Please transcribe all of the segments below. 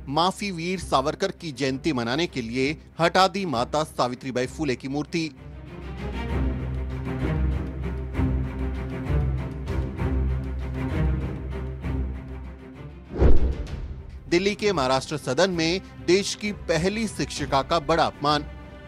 माफी वीर सावरकर की जयंती मनाने के लिए हटा दी माता सावित्रीबाई फुले की मूर्ति। दिल्ली के महाराष्ट्र सदन में देश की पहली शिक्षिका का बड़ा अपमान।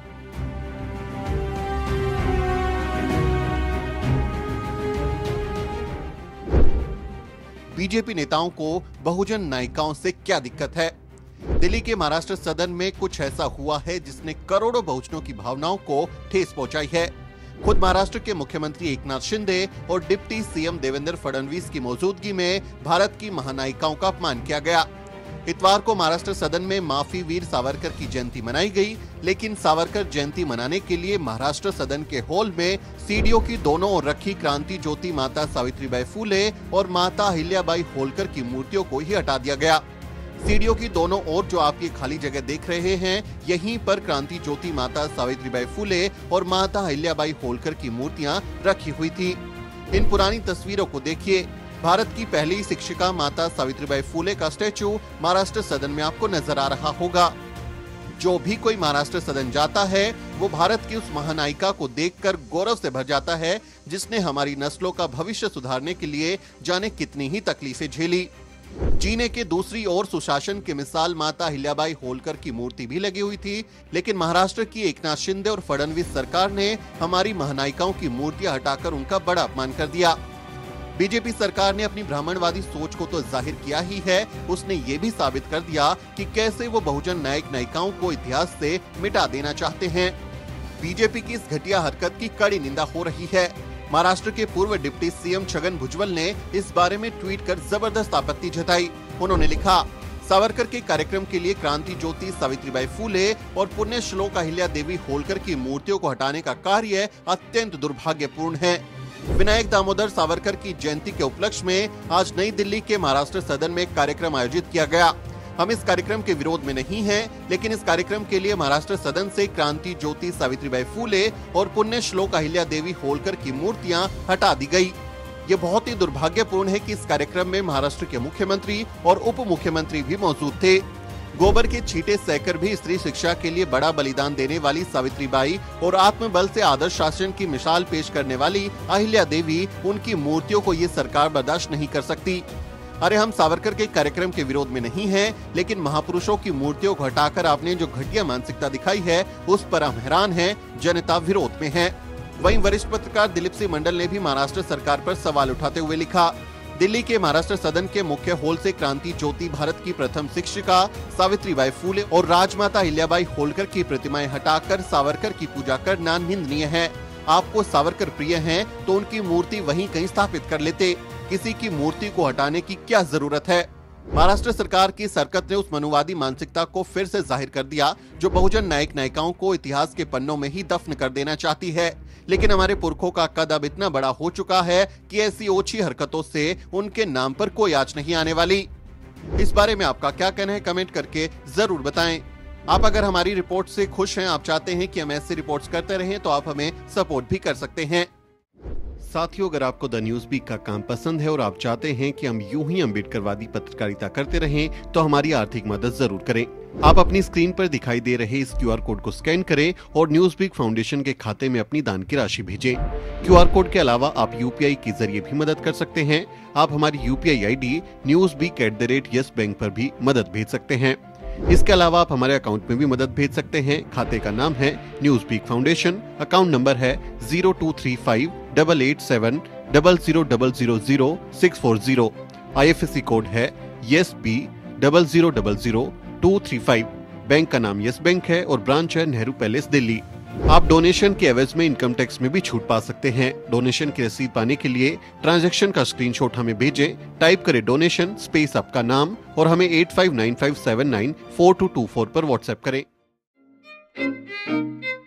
बीजेपी नेताओं को बहुजन नायिकाओं से क्या दिक्कत है? दिल्ली के महाराष्ट्र सदन में कुछ ऐसा हुआ है जिसने करोड़ों बहुजनों की भावनाओं को ठेस पहुंचाई है। खुद महाराष्ट्र के मुख्यमंत्री एकनाथ शिंदे और डिप्टी सीएम देवेंद्र फडणवीस की मौजूदगी में भारत की महानायिकाओं का अपमान किया गया। इतवार को महाराष्ट्र सदन में माफी वीर सावरकर की जयंती मनाई गई, लेकिन सावरकर जयंती मनाने के लिए महाराष्ट्र सदन के हॉल में सीढ़ियों की दोनों ओर रखी क्रांति ज्योति माता सावित्रीबाई फुले और माता अहिल्याबाई होलकर की मूर्तियों को ही हटा दिया गया। सीढ़ियों की दोनों ओर जो आप ये खाली जगह देख रहे हैं, यहीं पर क्रांति ज्योति माता सावित्रीबाई फुले और माता अहिल्याबाई होलकर की मूर्तियां रखी हुई थी। इन पुरानी तस्वीरों को देखिए। भारत की पहली शिक्षिका माता सावित्रीबाई फुले का स्टैचू महाराष्ट्र सदन में आपको नजर आ रहा होगा। जो भी कोई महाराष्ट्र सदन जाता है वो भारत की उस महानायिका को देखकर गौरव से भर जाता है, जिसने हमारी नस्लों का भविष्य सुधारने के लिए जाने कितनी ही तकलीफें झेली। जीने के दूसरी ओर सुशासन की मिसाल माता अहिल्याबाई होलकर की मूर्ति भी लगी हुई थी, लेकिन महाराष्ट्र की एकनाथ शिंदे और फडणवीस सरकार ने हमारी महानायिकाओं की मूर्तियां हटाकर उनका बड़ा अपमान कर दिया। बीजेपी सरकार ने अपनी ब्राह्मणवादी सोच को तो जाहिर किया ही है, उसने ये भी साबित कर दिया कि कैसे वो बहुजन नायक नायिकाओं को इतिहास से मिटा देना चाहते हैं। बीजेपी की इस घटिया हरकत की कड़ी निंदा हो रही है। महाराष्ट्र के पूर्व डिप्टी सीएम छगन भुजबल ने इस बारे में ट्वीट कर जबरदस्त आपत्ति जताई। उन्होंने लिखा, सावरकर के कार्यक्रम के लिए क्रांति ज्योति सावित्रीबाई फुले और पुण्य श्लोक अहिल्या देवी होलकर की मूर्तियों को हटाने का कार्य अत्यंत दुर्भाग्यपूर्ण है। विनायक दामोदर सावरकर की जयंती के उपलक्ष्य में आज नई दिल्ली के महाराष्ट्र सदन में एक कार्यक्रम आयोजित किया गया। हम इस कार्यक्रम के विरोध में नहीं हैं, लेकिन इस कार्यक्रम के लिए महाराष्ट्र सदन से क्रांति ज्योति सावित्रीबाई फुले और पुण्य श्लोक अहिल्या देवी होलकर की मूर्तियां हटा दी गई। ये बहुत ही दुर्भाग्यपूर्ण है कि इस कार्यक्रम में महाराष्ट्र के मुख्यमंत्री और उप मुख्यमंत्री भी मौजूद थे। गोबर के छींटे सहकर भी स्त्री शिक्षा के लिए बड़ा बलिदान देने वाली सावित्रीबाई और आत्मबल से आदर्श शासन की मिसाल पेश करने वाली अहिल्या देवी, उनकी मूर्तियों को ये सरकार बर्दाश्त नहीं कर सकती। अरे हम सावरकर के कार्यक्रम के विरोध में नहीं हैं, लेकिन महापुरुषों की मूर्तियों को हटाकर आपने जो घटिया मानसिकता दिखाई है उस पर हम हैरान हैं, जनता विरोध में है। वहीं वरिष्ठ पत्रकार दिलीप सिंह मंडल ने भी महाराष्ट्र सरकार पर सवाल उठाते हुए लिखा, दिल्ली के महाराष्ट्र सदन के मुख्य हॉल से क्रांति ज्योति भारत की प्रथम शिक्षिका सावित्रीबाई फुले और राजमाता अहिल्याबाई होलकर की प्रतिमाएं हटाकर सावरकर की पूजा करना निंदनीय है। आपको सावरकर प्रिय हैं तो उनकी मूर्ति वहीं कहीं स्थापित कर लेते। किसी की मूर्ति को हटाने की क्या जरूरत है? महाराष्ट्र सरकार की हरकत ने उस मनुवादी मानसिकता को फिर से जाहिर कर दिया जो बहुजन नायक नायिकाओं को इतिहास के पन्नों में ही दफन कर देना चाहती है। लेकिन हमारे पुरखों का कद अब इतना बड़ा हो चुका है कि ऐसी ओछी हरकतों से उनके नाम पर कोई आंच नहीं आने वाली। इस बारे में आपका क्या कहना है, कमेंट करके जरूर बताएं। आप अगर हमारी रिपोर्ट से खुश हैं, आप चाहते हैं कि हम ऐसी रिपोर्ट्स करते रहें, तो आप हमें सपोर्ट भी कर सकते हैं। साथियों, अगर आपको द न्यूज वीक का काम पसंद है और आप चाहते हैं कि हम यूं ही अम्बेडकरवादी पत्रकारिता करते रहें, तो हमारी आर्थिक मदद जरूर करें। आप अपनी स्क्रीन पर दिखाई दे रहे इस क्यूआर कोड को स्कैन करें और न्यूज वीक फाउंडेशन के खाते में अपनी दान की राशि भेजें। क्यूआर कोड के अलावा आप यूपीआई के जरिए भी मदद कर सकते हैं। आप हमारी यूपीआई आईडी newsweek@yes बैंक पर भी मदद भेज सकते हैं। इसके अलावा आप हमारे अकाउंट में भी मदद भेज सकते हैं। खाते का नाम है News Week Foundation, account number है 02358800000640। IFSC कोड है YesB000235। बैंक का नाम यस बैंक है और ब्रांच है नेहरू पैलेस दिल्ली। आप डोनेशन के एवज में इनकम टैक्स में भी छूट पा सकते हैं। डोनेशन की रसीद पाने के लिए ट्रांजैक्शन का स्क्रीनशॉट हमें भेजें। टाइप करें डोनेशन स्पेस आपका नाम और हमें 8595794224 पर व्हाट्सएप करें।